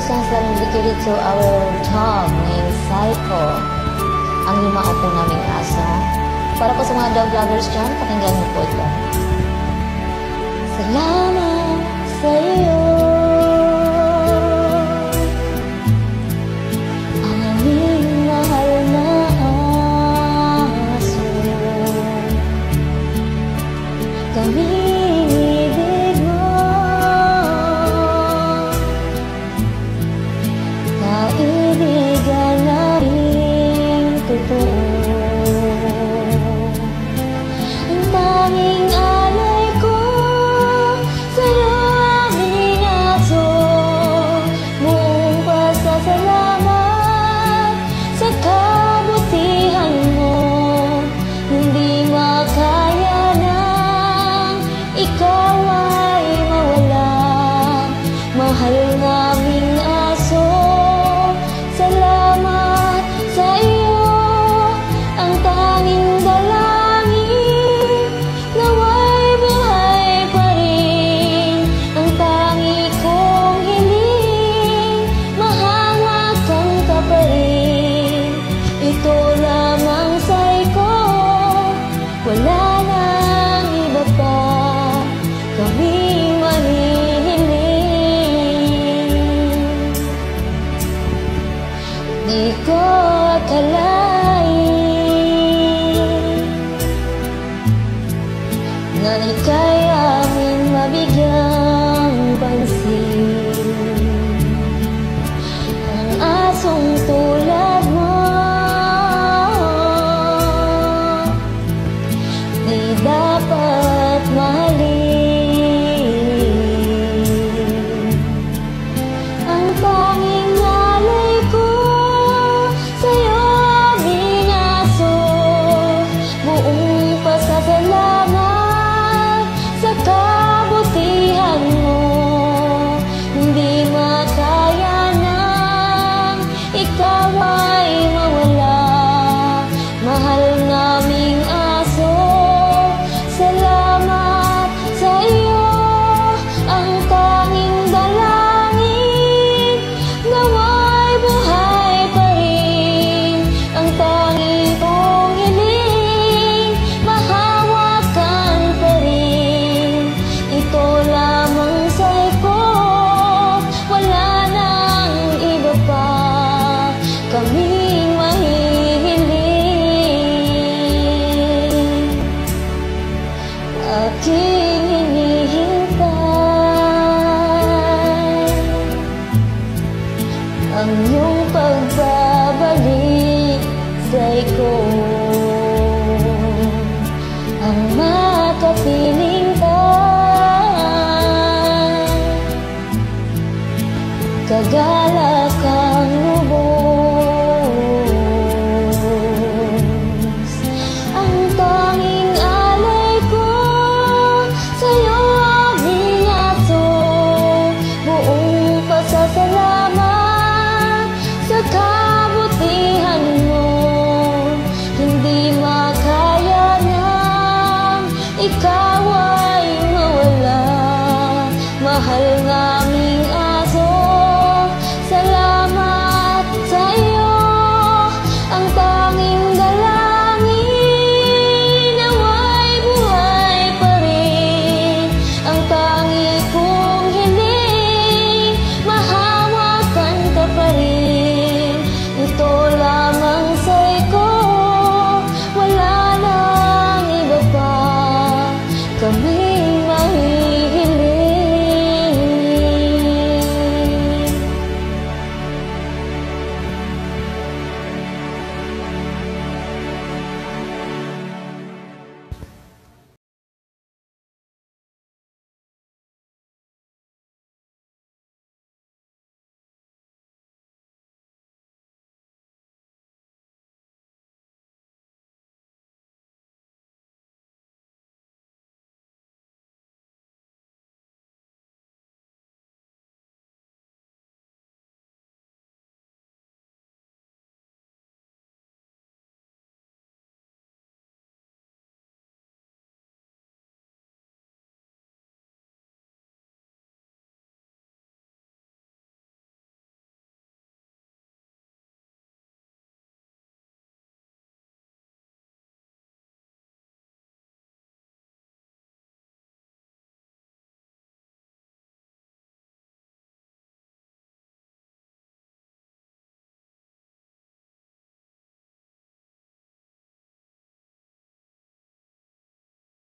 songs that are dedicated to our dog named Psycho. Ang limao po naming aso. Para po sa mga dog lovers dyan, pakinggan niyo po ito. Salamat sa iyo, ang aming mahal na aso. Kaming ibig mo, kaibigan namin totoo. Ang tanging alay ko sa'yo, aming aso. Buong pasasalamat sa kabutihan mo. Hindi makaya nang ikaw ay mawala. Mahal naming aso, salamat sa iyo. Ang tanging dalangin, nawa'y buhay pa rin. Ang tangi kong hiling, mahawakan ka pa rin. Ito lamang Psycho, wala nang iba pa. Kaming mahihiling, di ko akalain na ika'y aming mabigyang pansin. Ang asong tulad mo, di dapat mahalin. Ang tanging alay ko sa'yo, aming aso. Buong pasasalamat sa kabutihan mo. Hindi makaya nang ikaw ay mawala. Mahal naming aso, salamat sa iyo. Ang tanging dalangin, nawa'y buhay pa rin. Ang tanging kong hiling, mahawakan pa rin. Ito lamang Psycho, wala nang iba pa. Kaming mahihiling, aking hinihintay ang iyong pagbabalik, Psycho. Ang makapiling ka, kagalakan